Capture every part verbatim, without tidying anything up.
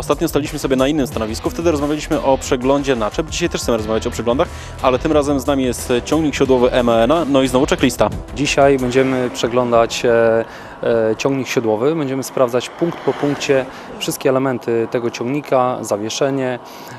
Ostatnio staliśmy sobie na innym stanowisku, wtedy rozmawialiśmy o przeglądzie naczep. Dzisiaj też chcemy rozmawiać o przeglądach, ale tym razem z nami jest ciągnik siodłowy M A N a, no i znowu checklista. Dzisiaj będziemy przeglądać e, e, ciągnik siodłowy, będziemy sprawdzać punkt po punkcie wszystkie elementy tego ciągnika, zawieszenie,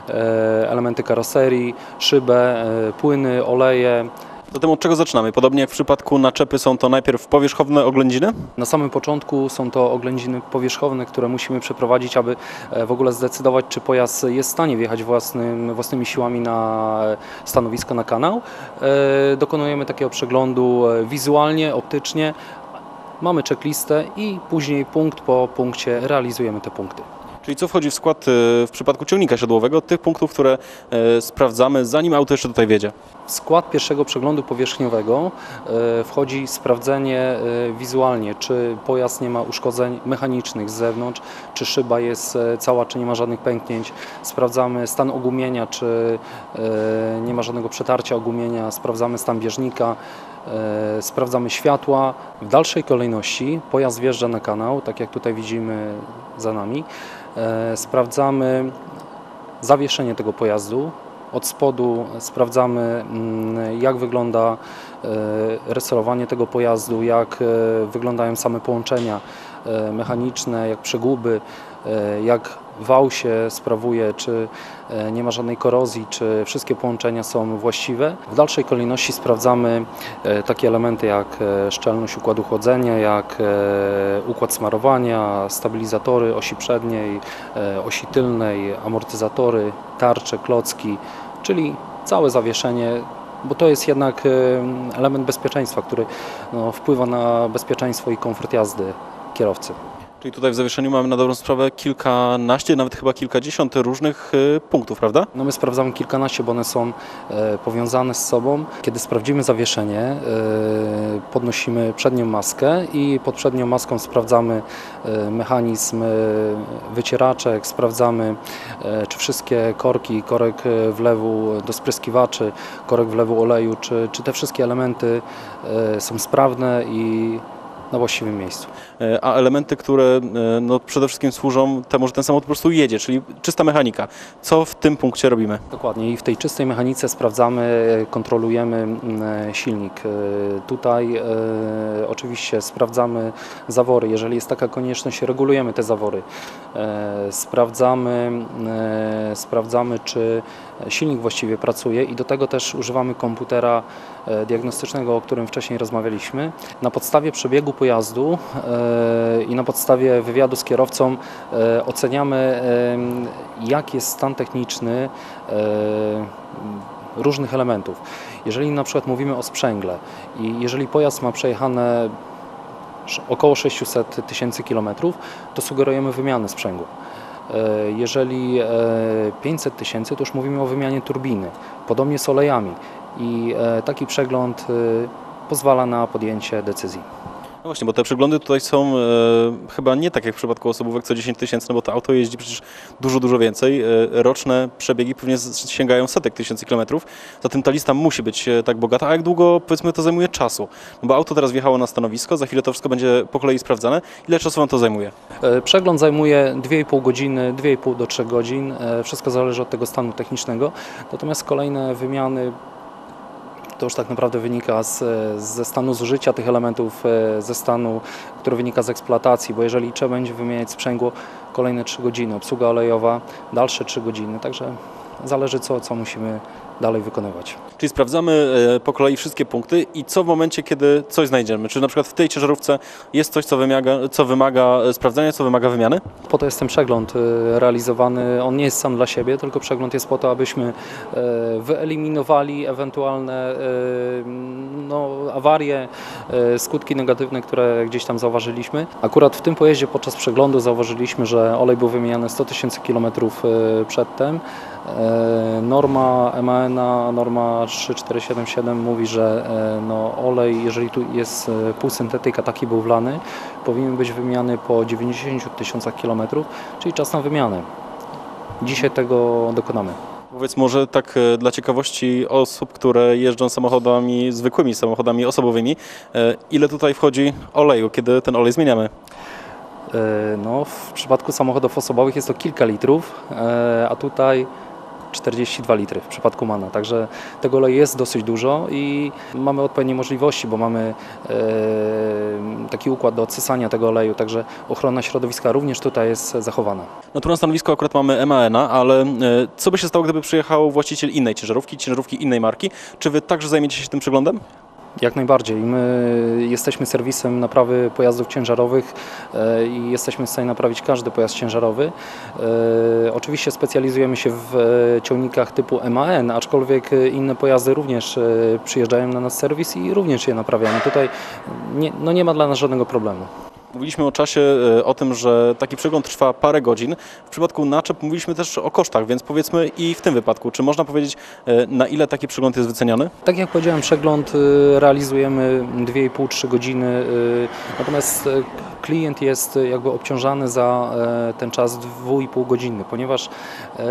e, elementy karoserii, szybę, e, płyny, oleje. Zatem od czego zaczynamy? Podobnie jak w przypadku naczepy są to najpierw powierzchowne oględziny? Na samym początku są to oględziny powierzchowne, które musimy przeprowadzić, aby w ogóle zdecydować, czy pojazd jest w stanie wjechać własnym, własnymi siłami na stanowisko, na kanał. Dokonujemy takiego przeglądu wizualnie, optycznie. Mamy checklistę i później punkt po punkcie realizujemy te punkty. Czyli co wchodzi w skład w przypadku ciągnika siodłowego, tych punktów, które e, sprawdzamy, zanim auto jeszcze tutaj wjedzie? W skład pierwszego przeglądu powierzchniowego e, wchodzi sprawdzenie e, wizualnie, czy pojazd nie ma uszkodzeń mechanicznych z zewnątrz, czy szyba jest e, cała, czy nie ma żadnych pęknięć. Sprawdzamy stan ogumienia, czy e, nie ma żadnego przetarcia ogumienia, sprawdzamy stan bieżnika, e, sprawdzamy światła. W dalszej kolejności pojazd wjeżdża na kanał, tak jak tutaj widzimy za nami. E, sprawdzamy zawieszenie tego pojazdu. Od spodu sprawdzamy, jak wygląda resorowanie tego pojazdu, jak wyglądają same połączenia mechaniczne, jak przeguby, jak wał się sprawuje, czy nie ma żadnej korozji, czy wszystkie połączenia są właściwe. W dalszej kolejności sprawdzamy takie elementy jak szczelność układu chłodzenia, jak układ smarowania, stabilizatory osi przedniej, osi tylnej, amortyzatory, tarcze, klocki, czyli całe zawieszenie, bo to jest jednak element bezpieczeństwa, który no, wpływa na bezpieczeństwo i komfort jazdy kierowcy. Czyli tutaj w zawieszeniu mamy na dobrą sprawę kilkanaście, nawet chyba kilkadziesiąt różnych y, punktów, prawda? No my sprawdzamy kilkanaście, bo one są e, powiązane z sobą. Kiedy sprawdzimy zawieszenie, e, podnosimy przednią maskę i pod przednią maską sprawdzamy e, mechanizm e, wycieraczek, sprawdzamy e, czy wszystkie korki, korek wlewu do spryskiwaczy, korek wlewu oleju, czy, czy te wszystkie elementy e, są sprawne i na właściwym miejscu. A elementy, które no, przede wszystkim służą temu, że ten samochód po prostu jedzie, czyli czysta mechanika. Co w tym punkcie robimy? Dokładnie i w tej czystej mechanice sprawdzamy, kontrolujemy silnik. Tutaj e, oczywiście sprawdzamy zawory. Jeżeli jest taka konieczność, regulujemy te zawory. E, sprawdzamy, e, sprawdzamy, czy silnik właściwie pracuje i do tego też używamy komputera diagnostycznego, o którym wcześniej rozmawialiśmy. Na podstawie przebiegu pojazdu i na podstawie wywiadu z kierowcą oceniamy, jak jest stan techniczny różnych elementów. Jeżeli na przykład mówimy o sprzęgle i jeżeli pojazd ma przejechane około sześćset tysięcy kilometrów, to sugerujemy wymianę sprzęgła. Jeżeli pięćset tysięcy, to już mówimy o wymianie turbiny, podobnie z olejami i taki przegląd pozwala na podjęcie decyzji. No właśnie, bo te przeglądy tutaj są e, chyba nie tak jak w przypadku osobówek co dziesięć tysięcy, no bo to auto jeździ przecież dużo, dużo więcej. E, roczne przebiegi pewnie sięgają setek tysięcy kilometrów, zatem ta lista musi być e, tak bogata. A jak długo, powiedzmy, to zajmuje czasu? No bo auto teraz wjechało na stanowisko, za chwilę to wszystko będzie po kolei sprawdzane. Ile czasu wam to zajmuje? E, przegląd zajmuje dwie i pół godziny, dwie i pół do trzech godzin. E, wszystko zależy od tego stanu technicznego. Natomiast kolejne wymiany to już tak naprawdę wynika z, ze stanu zużycia tych elementów, ze stanu, który wynika z eksploatacji, bo jeżeli trzeba będzie wymieniać sprzęgło, kolejne trzy godziny, obsługa olejowa, dalsze trzy godziny, także zależy co, co musimy dalej wykonywać. Czyli sprawdzamy po kolei wszystkie punkty i co w momencie, kiedy coś znajdziemy? Czy na przykład w tej ciężarówce jest coś, co wymaga, co wymaga sprawdzenia, co wymaga wymiany? Po to jest ten przegląd realizowany. On nie jest sam dla siebie, tylko przegląd jest po to, abyśmy wyeliminowali ewentualne no, awarie, skutki negatywne, które gdzieś tam zauważyliśmy. Akurat w tym pojeździe podczas przeglądu zauważyliśmy, że olej był wymieniany sto tysięcy kilometrów przedtem. Norma M A N a, norma trzy cztery siedem siedem mówi, że no, olej, jeżeli tu jest półsyntetyka, taki był wlany, powinien być wymieniany po dziewięćdziesięciu tysiącach kilometrów, czyli czas na wymianę. Dzisiaj tego dokonamy. Powiedz może tak dla ciekawości osób, które jeżdżą samochodami, zwykłymi samochodami osobowymi, ile tutaj wchodzi oleju, kiedy ten olej zmieniamy? No, w przypadku samochodów osobowych jest to kilka litrów, a tutaj czterdzieści dwa litry w przypadku MANa, także tego oleju jest dosyć dużo i mamy odpowiednie możliwości, bo mamy e, taki układ do odsysania tego oleju, także ochrona środowiska również tutaj jest zachowana. No tu na stanowisku akurat mamy M A N-a, ale e, co by się stało, gdyby przyjechał właściciel innej ciężarówki, ciężarówki innej marki? Czy wy także zajmiecie się tym przeglądem? Jak najbardziej. My jesteśmy serwisem naprawy pojazdów ciężarowych e, i jesteśmy w stanie naprawić każdy pojazd ciężarowy. E, Oczywiście specjalizujemy się w e, ciągnikach typu M A N, aczkolwiek inne pojazdy również e, przyjeżdżają na nasz serwis i również je naprawiamy. Tutaj nie, no nie ma dla nas żadnego problemu. Mówiliśmy o czasie, e, o tym, że taki przegląd trwa parę godzin. W przypadku naczep mówiliśmy też o kosztach, więc powiedzmy i w tym wypadku, czy można powiedzieć, e, na ile taki przegląd jest wyceniany? Tak jak powiedziałem, przegląd y, realizujemy dwie i pół do trzech godziny, y, natomiast y, klient jest y, jakby obciążany za y, ten czas dwie i pół godziny, ponieważ y,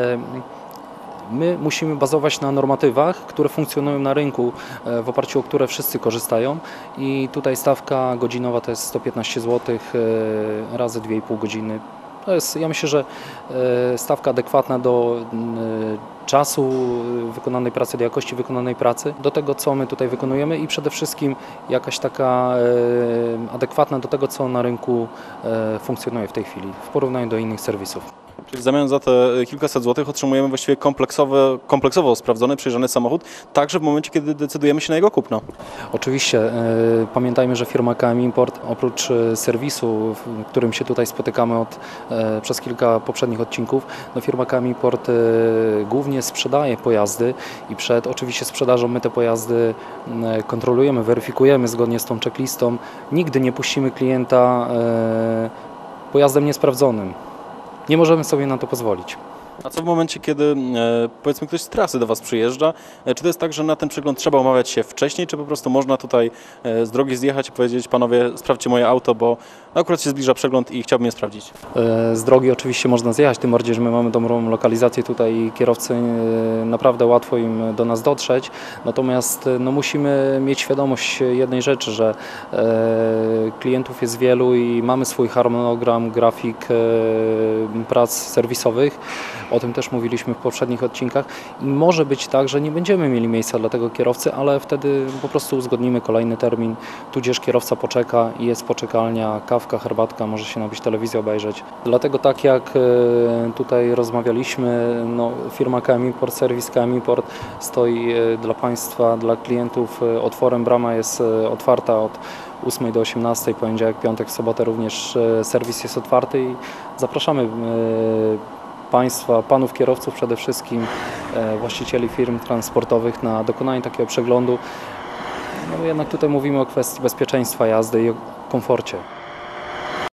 my musimy bazować na normatywach, które funkcjonują na rynku, w oparciu o które wszyscy korzystają i tutaj stawka godzinowa to jest sto piętnaście złotych razy dwie i pół godziny. To jest, ja myślę, że stawka adekwatna do czasu wykonanej pracy, do jakości wykonanej pracy, do tego, co my tutaj wykonujemy i przede wszystkim jakaś taka adekwatna do tego, co na rynku funkcjonuje w tej chwili w porównaniu do innych serwisów. Czyli w zamian za te kilkaset złotych otrzymujemy właściwie kompleksowy, kompleksowo sprawdzony, przejrzany samochód, także w momencie, kiedy decydujemy się na jego kupno. Oczywiście. E, pamiętajmy, że firma K M Import oprócz e, serwisu, w którym się tutaj spotykamy od, e, przez kilka poprzednich odcinków, no firma K M Import e, głównie sprzedaje pojazdy i przed oczywiście sprzedażą my te pojazdy e, kontrolujemy, weryfikujemy zgodnie z tą checklistą. Nigdy nie puścimy klienta e, pojazdem niesprawdzonym. Nie możemy sobie na to pozwolić. A co w momencie, kiedy e, powiedzmy ktoś z trasy do Was przyjeżdża? E, czy to jest tak, że na ten przegląd trzeba umawiać się wcześniej, czy po prostu można tutaj e, z drogi zjechać i powiedzieć: panowie, sprawdźcie moje auto, bo akurat się zbliża przegląd i chciałbym je sprawdzić? E, z drogi oczywiście można zjechać, tym bardziej, że my mamy dobrą lokalizację tutaj i kierowcy e, naprawdę łatwo im do nas dotrzeć. Natomiast e, no, musimy mieć świadomość jednej rzeczy, że e, klientów jest wielu i mamy swój harmonogram, grafik e, prac serwisowych. O tym też mówiliśmy w poprzednich odcinkach i może być tak, że nie będziemy mieli miejsca dla tego kierowcy, ale wtedy po prostu uzgodnimy kolejny termin, tudzież kierowca poczeka i jest poczekalnia, kawka, herbatka, może się napić, telewizję obejrzeć. Dlatego tak jak tutaj rozmawialiśmy, no, firma K M Import, serwis K M Import stoi dla Państwa, dla klientów otworem, brama jest otwarta od ósmej do osiemnastej, poniedziałek, piątek, w sobotę również serwis jest otwarty i zapraszamy Państwa, panów kierowców przede wszystkim, właścicieli firm transportowych na dokonanie takiego przeglądu. No jednak tutaj mówimy o kwestii bezpieczeństwa jazdy i o komforcie.